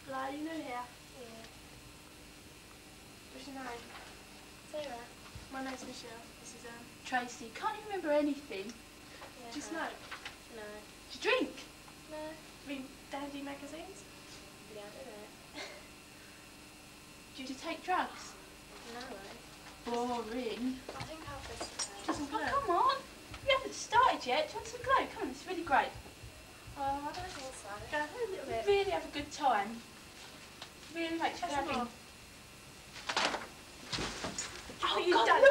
Hello, you new here? Yeah. What's your name? Sarah. My name's Michelle. This is Tracy. Can't you remember anything? Yeah. Do you smoke? No. Do you drink? No. Read dandy magazines? Yeah, I do that. Do you take drugs? No. Boring. I think I'll just Oh, come on. We haven't started yet. Do you want some glow? Come on, it's really great. Oh, I don't think so. Go A little bit. really have a good time. Really makes you happy. more. Oh, you don't.